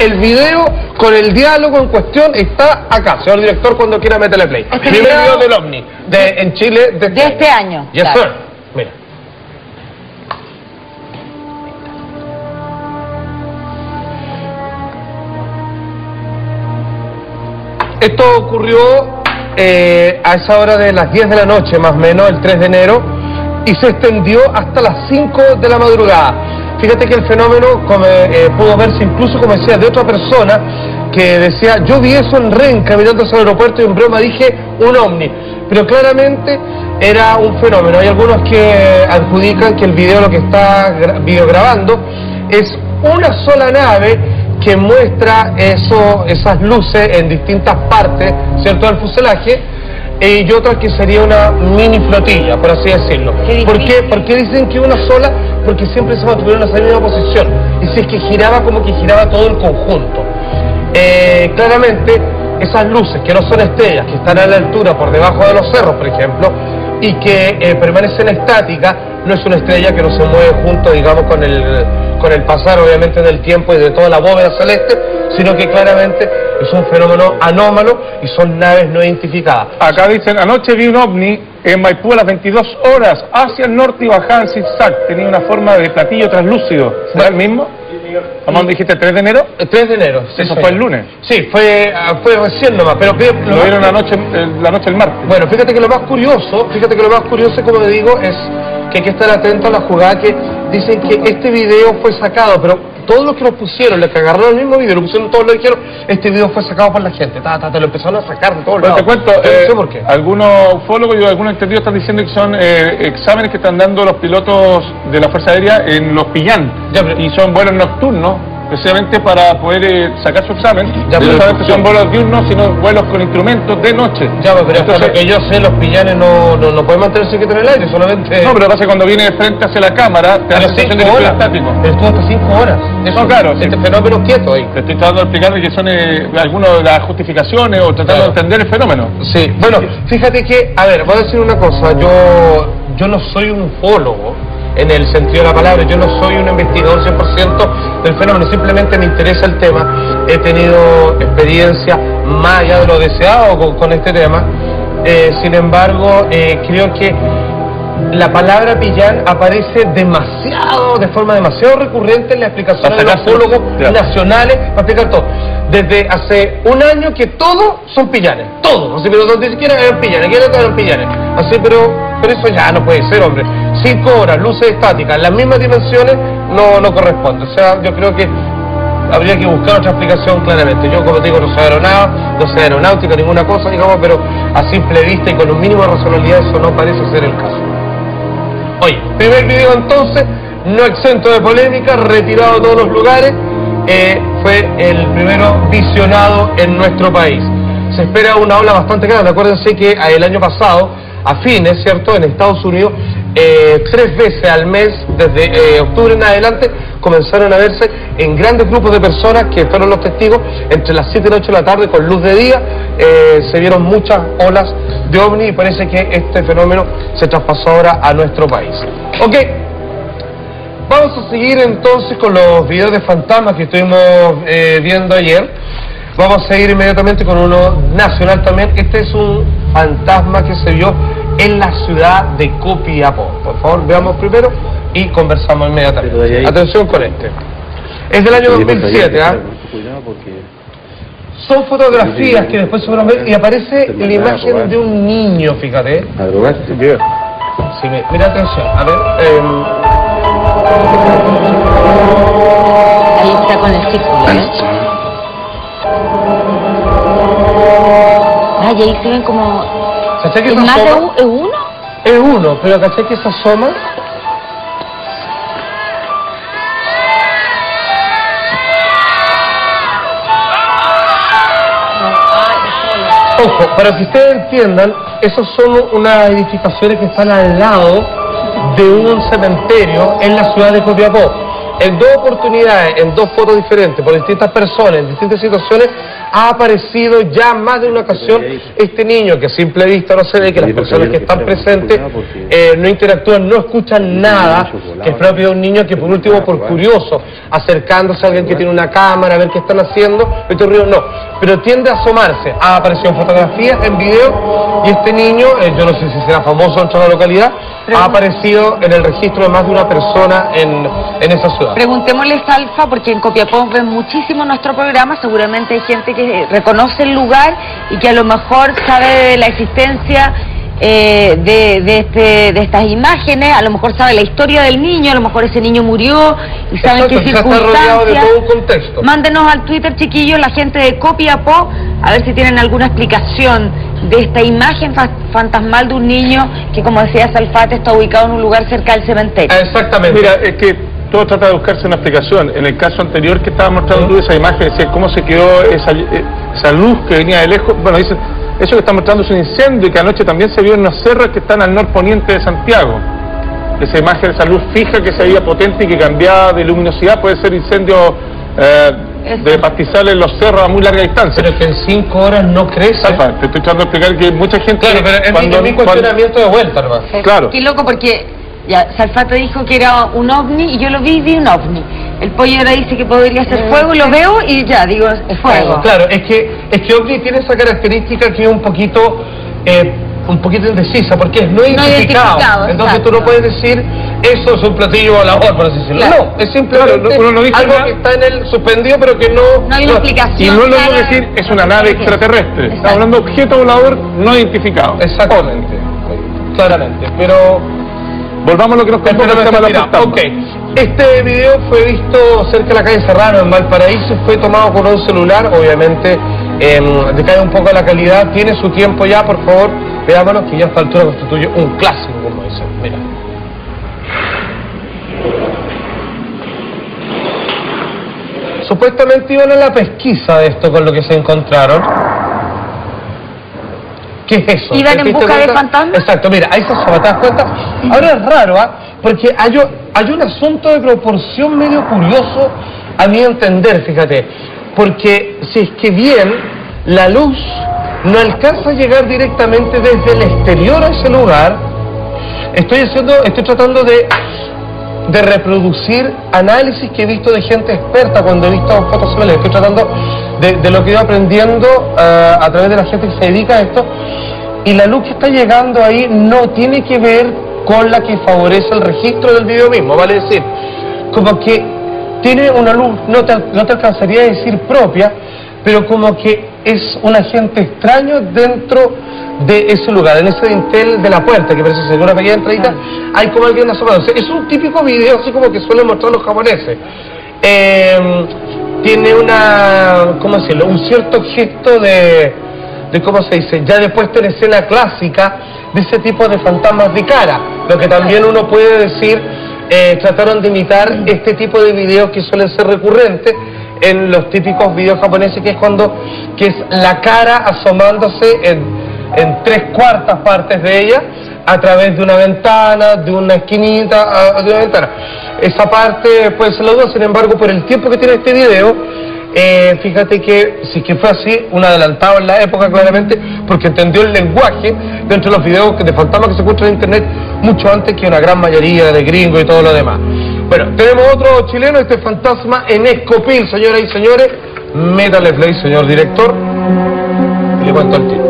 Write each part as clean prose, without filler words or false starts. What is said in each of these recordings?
el video con el diálogo en cuestión está acá. Señor director, cuando quiera métele play. Primer video del OVNI en Chile de este año. Yes, claro. sir. Mira. Esto ocurrió a esa hora de las 10 de la noche, más o menos, el 3 de enero, y se extendió hasta las 5 de la madrugada. Fíjate que el fenómeno pudo verse incluso, como decía, de otra persona que decía, yo vi eso en Renca, mirando hacia el aeropuerto y en broma dije un ovni. Pero claramente era un fenómeno. Hay algunos que adjudican que el video, lo que está videograbando, es una sola nave que muestra esas luces en distintas partes, ¿cierto?, del fuselaje, y otras que sería una mini flotilla, por así decirlo. ¿Por qué? Porque dicen que una sola, porque siempre se mantuvieron en esa misma posición, y si es que giraba, como que giraba todo el conjunto. Claramente, esas luces, que no son estrellas, que están a la altura por debajo de los cerros, por ejemplo, y que permanecen estáticas, no es una estrella que no se mueve junto, digamos, con el pasar, obviamente, del tiempo y de toda la bóveda celeste, sino que claramente es un fenómeno anómalo y son naves no identificadas. Acá dicen, anoche vi un ovni en Maipú a las 22 horas, hacia el norte y bajaba en zigzag, tenía una forma de platillo translúcido. ¿Será el mismo? ¿Cómo dijiste, el 3 de enero? El 3 de enero. Sí, eso fue el lunes. Sí, fue recién nomás, pero lo vieron la noche del martes. Bueno, fíjate que lo más curioso, como te digo, es que hay que estar atento a la jugada, que dicen que este video fue sacado, pero todos los que lo pusieron, los que agarraron el mismo video, lo pusieron todos, lo dijeron, este video fue sacado por la gente, te lo empezaron a sacar de todos lados. Te cuento, no sé por qué. Algunos ufólogos y algunos entendidos están diciendo que son exámenes que están dando los pilotos de la Fuerza Aérea en los Pillán, y son vuelos nocturnos, precisamente para poder sacar su examen. Ya, no solamente son vuelos diurnos, sino vuelos con instrumentos de noche. Ya, pero entonces, hasta lo que yo sé, los Pillanes no pueden mantenerse quietos en el aire, solamente... No, pero pasa que cuando viene de frente hacia la cámara, te da la sensación de que estoy estático. Pero estuvo hasta 5 horas. Eso, no, claro. Este fenómeno quieto ahí. Te estoy tratando de explicar que son algunas de las justificaciones o tratando de entender el fenómeno. Sí, bueno, fíjate que, a ver, voy a decir una cosa, yo no soy un ufólogo, en el sentido de la palabra, yo no soy un investigador 100% del fenómeno, simplemente me interesa el tema, he tenido experiencia más allá de lo deseado con este tema, sin embargo, creo que la palabra Pillán aparece de forma demasiado recurrente en la explicación de los ufólogos nacionales, para explicar todo. Desde hace un año que todos son Pillanes, todos, así, pero ni siquiera eran Pillanes, aquí no eran Pillanes, así, pero eso ya no puede ser, hombre. 5 horas, luces estáticas, las mismas dimensiones, no corresponde. O sea, yo creo que habría que buscar otra explicación claramente. Yo, como te digo, no soy aeronáutica, ninguna cosa, digamos, pero a simple vista y con un mínimo de racionalidad eso no parece ser el caso. Oye, primer video entonces, no exento de polémica, retirado de todos los lugares, fue el primero visionado en nuestro país. Se espera una ola bastante grande. Acuérdense que el año pasado, a fines, ¿cierto?, en Estados Unidos, 3 veces al mes, desde octubre en adelante, comenzaron a verse en grandes grupos de personas que fueron los testigos, entre las 7 y las 8 de la tarde, con luz de día, se vieron muchas olas de ovni y parece que este fenómeno se traspasó ahora a nuestro país. Ok, vamos a seguir entonces con los videos de fantasmas que estuvimos viendo ayer. Vamos a seguir inmediatamente con uno nacional también. Este es un fantasma que se vio en la ciudad de Copiapó. Por favor, veamos primero y conversamos inmediatamente. Atención con este. Es del año 2007, ¿ah? Son fotografías que después se van a ver y aparece la imagen de un niño, fíjate. Sí, mira, atención. A ver. Ahí está con el círculo, ¿eh? Ay, ahí se ven como... ¿Cachai que ¿Es se más asoma? de uno? Es uno, pero ¿cachai que se asoma? Ojo, para que ustedes entiendan, esas son unas edificaciones que están al lado de un cementerio en la ciudad de Copiapó. en 2 oportunidades, en 2 fotos diferentes, por distintas personas, en distintas situaciones, ha aparecido ya más de una ocasión este niño que a simple vista no se ve, que las personas que están presentes no interactúan, no escuchan nada, que es propio de un niño que por último, por curioso, acercándose a alguien que tiene una cámara, a ver qué están haciendo, este ruido no, pero tiende a asomarse. Ha aparecido en fotografías, en video, y este niño, yo no sé si será famoso en toda la localidad, ha aparecido en el registro de más de una persona en esa ciudad. Preguntémosle a Salfa, porque en Copiapó ven muchísimo nuestro programa, seguramente hay gente que reconoce el lugar y que a lo mejor sabe de la existencia de estas imágenes, a lo mejor sabe la historia del niño, a lo mejor ese niño murió y saben qué circunstancias. De todo un contexto. Mándenos al Twitter, chiquillos, la gente de Copiapó, a ver si tienen alguna explicación de esta imagen fantasmal de un niño que, como decía Salfate, está ubicado en un lugar cerca del cementerio. Exactamente. Mira, es que todo trata de buscarse una explicación. En el caso anterior que estaba mostrando tú esa imagen, decía cómo se quedó esa luz que venía de lejos. Bueno, dicen, eso que está mostrando es un incendio y que anoche también se vio en unas serras que están al norponiente de Santiago. Esa imagen, esa luz fija que se veía potente y que cambiaba de luminosidad, puede ser incendio de pastizales en los cerros a muy larga distancia. Pero que en 5 horas no crece. Alfa, te estoy tratando de explicar que mucha gente... Claro, pero es mi cuestionamiento de vuelta, hermano. Claro. Qué loco, porque ya Salfate dijo que era un ovni y yo lo vi un ovni. El pollo ahora dice que podría ser fuego, lo veo y ya, digo, es fuego. Claro, es que ovni tiene esa característica que es un poquito indecisa, porque es no identificado. Entonces exacto. tú no puedes decir, eso es un platillo volador, por así decirlo. Claro. No, es simplemente uno no dice algo nada, que está en el suspendido, pero que no hay una explicación. Y no es lo mismo decir, es una nave extraterrestre. Estamos hablando de objeto volador no identificado. Exactamente, claramente, pero... Volvamos a lo que nos contó el tema de la fantasma. Ok, este video fue visto cerca de la calle Serrano, en Valparaíso, fue tomado con un celular, obviamente decae un poco la calidad, tiene su tiempo ya, por favor, veámonos que ya a esta altura constituye un clásico, como dicen, mira. Supuestamente iban a la pesquisa de esto con lo que se encontraron. ¿Qué es eso? ¿Iban en busca de fantasmas? Exacto, mira, ahí se asoma, ¿te das cuenta? Ahora es raro, porque hay un asunto de proporción medio curioso a mi entender, fíjate, porque si es que bien la luz no alcanza a llegar directamente desde el exterior a ese lugar, estoy tratando de reproducir análisis que he visto de gente experta cuando he visto fotos similares. Estoy tratando de lo que he ido aprendiendo a través de la gente que se dedica a esto, y la luz que está llegando ahí no tiene que ver con la que favorece el registro del video mismo, vale decir, como que tiene una luz, no te alcanzaría a decir propia, pero como que es un agente extraño dentro de ese lugar, en ese dintel de la puerta, que parece ser una pequeña entradita, hay como alguien asomado. O sea, es un típico video así como que suelen mostrar los japoneses. Tiene una, ¿cómo decirlo? Un cierto gesto de ¿cómo se dice? Ya de puesta en escena clásica de ese tipo de fantasmas de cara. Lo que también uno puede decir, trataron de imitar este tipo de videos que suelen ser recurrentes en los típicos videos japoneses, que es la cara asomándose en 3/4 partes de ella a través de una ventana, de una esquinita, de una ventana. Esa parte puede ser la duda, sin embargo, por el tiempo que tiene este video, fíjate que si es que fue así, un adelantado en la época claramente, porque entendió el lenguaje dentro de los videos de fantasmas que se encuentran en internet mucho antes que una gran mayoría de gringos y todo lo demás. Bueno, tenemos otro chileno, este fantasma en Escopil, señoras y señores. Métale play, señor director, y le cuento el tiro.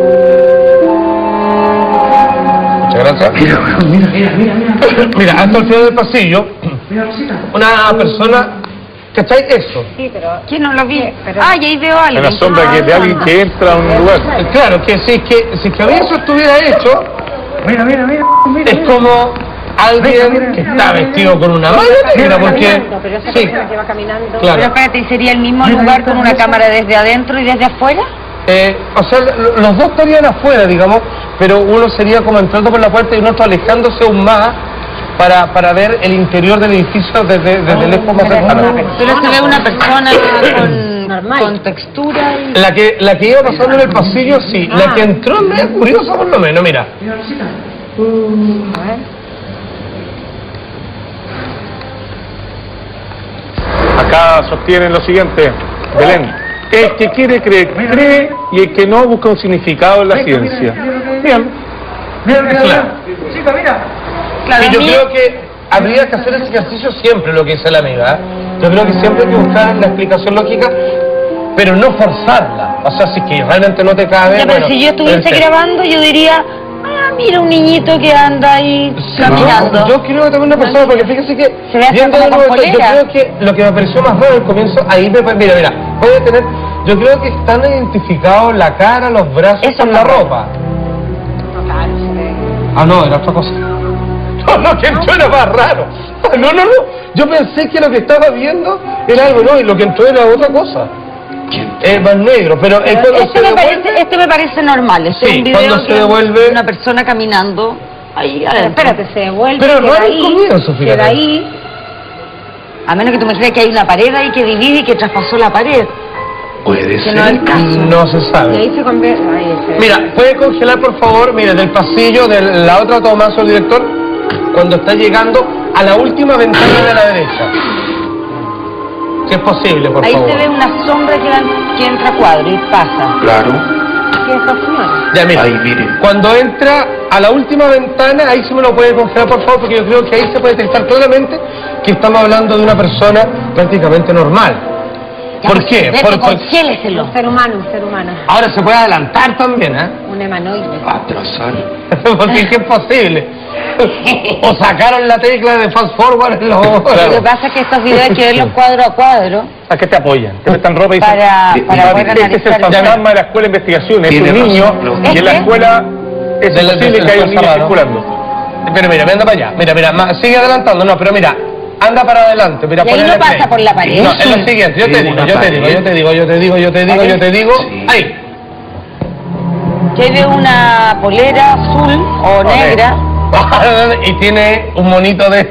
Muchas gracias. Mira, hasta el final del pasillo, una persona, ¿cachai? Eso. Sí, pero ¿quién no lo vi? Pero... y ahí veo a alguien. En la sombra de alguien que entra a un lugar. Claro, que si es que eso estuviera hecho, es como alguien que está vestido con una malla negra, porque sí, claro. Pero espérate, ¿sería el mismo lugar con una cámara desde adentro y desde afuera? O sea, los dos estarían afuera, digamos, pero uno sería como entrando por la puerta y uno otro alejándose aún más para ver el interior del edificio desde lejos más cercano. Pero se ve una persona con textura y... La que iba pasando en el pasillo, sí. La que entró es medio curiosa por lo menos, mira. A ver. Acá sostienen lo siguiente, Belén. El que quiere creer, cree, y el que no busca un significado en la ciencia. Bien. Mira. Chica, mira. Claro, y yo creo que habría que hacer ese ejercicio siempre, lo que dice la amiga. Yo creo que siempre hay que buscar la explicación lógica, pero no forzarla. O sea, si es que realmente no te cabe... Ya, pero si yo estuviese grabando, yo diría... mira un niñito que anda ahí caminando. Yo creo que también una persona, porque fíjese que viendo de nuevo, yo creo que lo que me pareció más raro al comienzo, ahí me mira, puede tener, yo creo que están identificados la cara, los brazos con la ropa. Ah, no, era otra cosa. No, lo que entró era más raro. No, yo pensé que lo que estaba viendo era algo, no, y lo que entró era otra cosa. Es más negro, pero este me parece normal. Este sí, es un video cuando se devuelve una persona caminando ahí adentro. Espérate, se devuelve. Pero no hay comienzo, fíjate. Queda ahí. A menos que tú me creas que hay una pared ahí que divide y que traspasó la pared. Puede ser. No es el caso. No se sabe. Y ahí se convierte. Mira, ¿puede congelar, por favor? Mira, del pasillo, de la otra toma, su director, cuando está llegando a la última ventana de la derecha. Si es posible, por favor. Ahí se ve una sombra que entra a cuadro y pasa. Claro. ¿Qué es esta señora? Ya, mira. Ahí, mire. Cuando entra a la última ventana, ahí sí me lo puede congelar, por favor, porque yo creo que ahí se puede detectar claramente que estamos hablando de una persona prácticamente normal. Ya, ¿por qué? Congéleselo. Un ser humano. Ahora se puede adelantar también, ¿eh? Un humanoide. Atrasar. Porque es que es posible. O sacaron la tecla de fast forward en los... Lo que pasa es que estos videos hay que verlos cuadro a cuadro. ¿A qué te apoyan? Te prestan ropa y dicen... Para poder analizar. Este es el fantasma de la escuela de investigación. Es un niño y en la escuela es imposible que haya un niño circulando. Pero mira, anda para allá. Mira, sigue adelantando. No, pero mira... Anda para adelante, mira, y ahí no pasa por la pared. No, es lo siguiente, yo te digo, ahí. Que ve una polera azul o negra. Y tiene un monito de...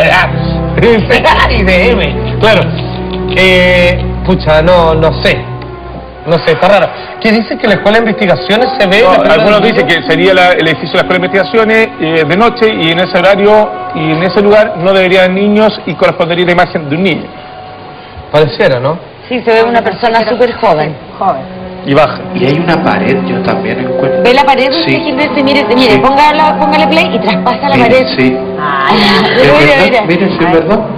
y de M, claro. Pucha, no sé, está raro. ¿Qué dice que la escuela de investigaciones se ve? No, algunos dicen que sería el edificio de la escuela de investigaciones de noche y en ese horario y en ese lugar no debería haber niños y correspondería la imagen de un niño. Pareciera, ¿no? Sí, se ve una persona súper joven. Y baja. Y hay una pared, yo también encuentro. ¿Ve la pared? Sí. Mire, Sí. Póngale play y traspasa la pared. Sí. Mira. Mire, sí, ¿verdad?